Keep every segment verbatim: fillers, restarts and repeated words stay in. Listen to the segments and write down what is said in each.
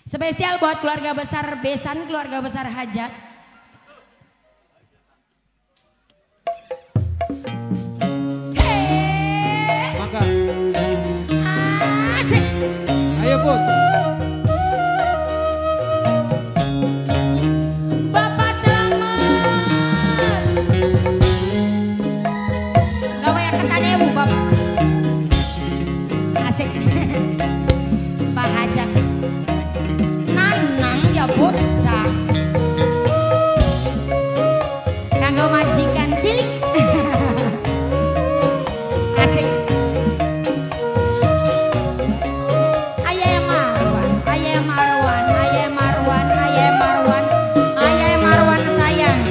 Spesial buat keluarga besar Besan, keluarga besar Hajat. Hey. Maka. Asik. Ayo Put. Bapak selamat. Gak banyak ketan ibu Bapak. Asik. Pak Hajat. Nanang ya bocah. Kanggo majikan cilik. Asik. Ayah Marwan, Ayah Marwan, Ayah Marwan, Ayah Marwan, Ayah Marwan sayang.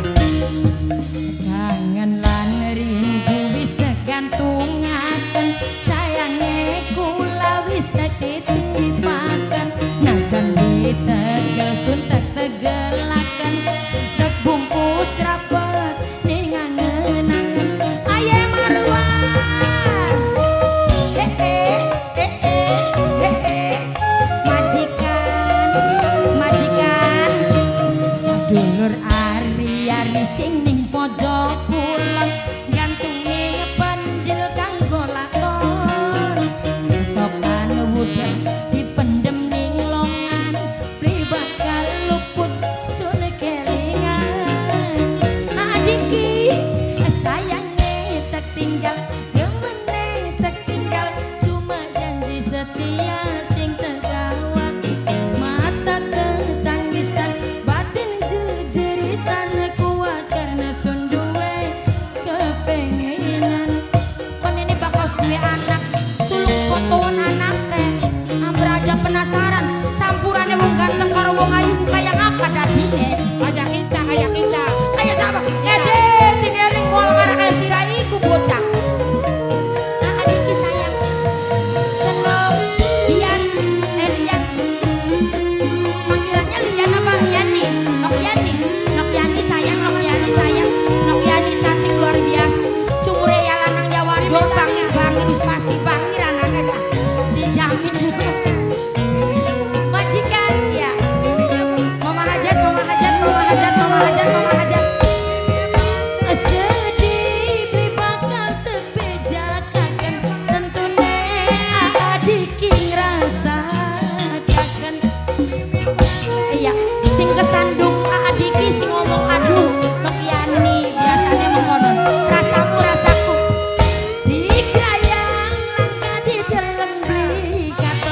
Janganlah rindu bisa gantungaken, sayangnya kula bisa titipaken. Najan ditegel suntek tegelaken, dek bungkus rapet ning ngangenaken. Ayah Marwan, eh eh eh eh eh eh majikan, majikan. Dulur ari-ari sing ning pojok kulon, gantunge pendil kanggo lakon. Topan wudan dipendem ning longan, beli bakal luput sule kelingan. Adiki sayangnya tak tinggal, gemene tak tinggal, cuma janji setia sing terkawal. Mata tetanggisan, batin jejeritan, kuat karena sun duwe kepengenan. Kon ini bakal duwe anak, tulung fotoan anak teh. Hampir aja penasaran, campurannya wong ganteng karo wong ayu kayak apa dadine? Kayak kita, kayak kita. Kayak siapa? Ede, tinggalin mual karena kayak sirai ku bocah. Nah, adiki sayang. Seneng Dian, eh Dian. Panggilannya Lian apa Liani? Nokyani, Nokyani sayang, Nokyani sayang, Nokyani cantik luar biasa. Cumure ya lanang Jawa dol bangir bangir wis pasti bangir anaknya dah. Dijamin. Majikan ya. Mama Hajat, Mama Hajat, Mama Hajat, Mama Hajat, Mama Hajat. Sedih beli bakal tebejakan, tentune adiki ngrasakaken. Iya, sing kesandung adiki sing ngomong aduh, Nokyani biasanya mengonon. Rasamu rasaku. Digayang langkah di dalam berikat,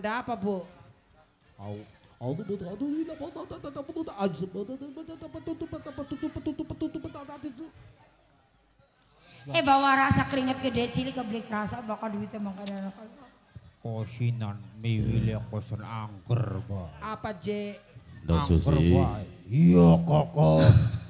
Ada apa Bu? Au, au tuh betul, aduh ini apa tuh, tuh, tuh, tuh, tuh, aja Eh bawa rasa keringet gede cilik kebeli rasa bakal duitnya mangkana anak. Kosinan miwili kosan angker ba. Apa J? Dong Angker Susi. ba. Iya koko.